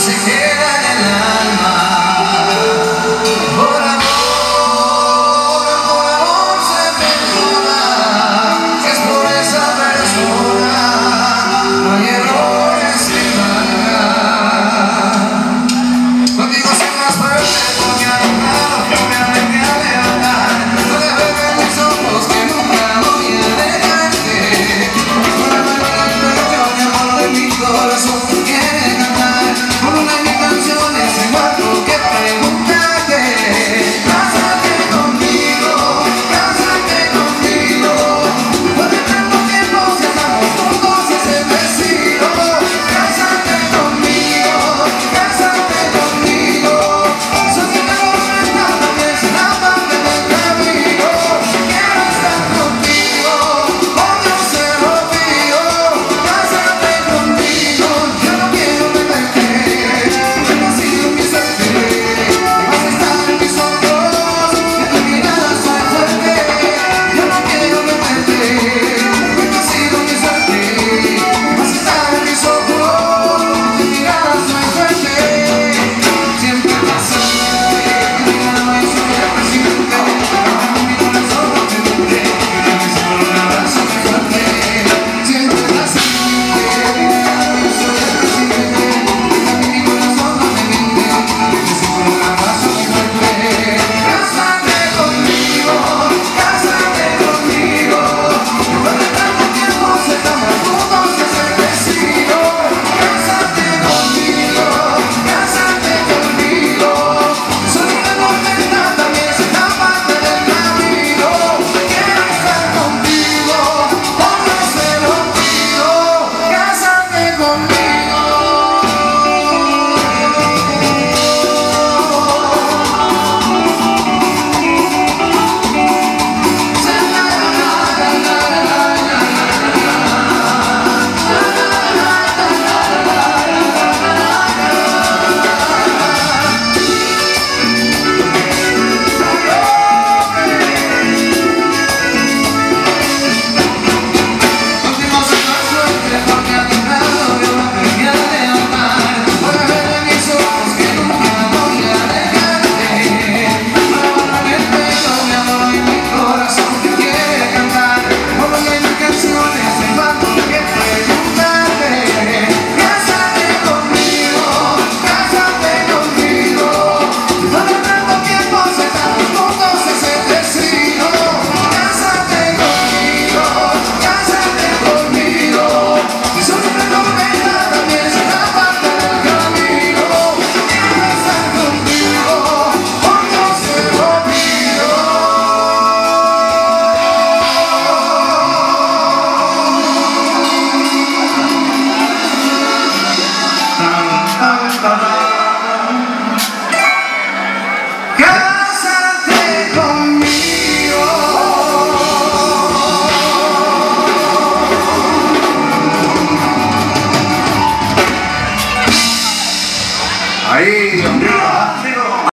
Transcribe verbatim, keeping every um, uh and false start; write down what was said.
se queda en el alma. Por amor, por amor se perdona. Si es por esa persona, no hay errores que valgan. Contigo soy más fuerte porque a un lado yo me aprendí a levantar. No te veo en mis ojos que nunca voy a dejarte. Por amor, por amor, yo mi amor de mi corazón quiere cantar. Por una de mis canciones en cuanto que preguntarte. Cásate conmigo, cásate conmigo. Porque tanto tiempo si estamos juntos es el destino. Cásate conmigo, cásate conmigo. Soy una tormenta, también será parte del camino. Quiero estar contigo, como se lo pido. Cásate conmigo, yo no quiero perderte. He nacido en mi suerte, vas a estar en mis ojos. En tu mirada soy fuerte, yo no quiero perderte. He nacido en mi suerte, vas a estar en mis ojos. En tu mirada soy fuerte, siempre pasando. Mi alma y siempre presente, en mi corazón no te miente. Dame solo un abrazo muy fuerte, siempre pasando. Mi alma y siempre presente, en mi corazón no te miente. Dame solo un abrazo muy fuerte. Cásate conmigo, cásate conmigo. Después de tanto tiempo si estamos juntos es el destino. Cásate conmigo, cásate conmigo. Soy una tormenta, también será parte del camino. Quiero estar contigo, como se lo pido. Cásate conmigo. Contigo soy más fuerte porque a tu lado yo me aprendí a levantar. Para ver en mis ojos que nunca voy a dejarte. Para borrar el pelo, mi amor y mi corazón que quiere cantar. Por lo que mis canciones me faltan que preguntarte. Cásate conmigo, cásate conmigo. Después de tanto tiempo si estamos juntos es el destino. Cásate conmigo, cásate conmigo. Soy una tormenta, también será parte del camino. Quiero estar contigo, como se lo pido. Tan, tan, tan.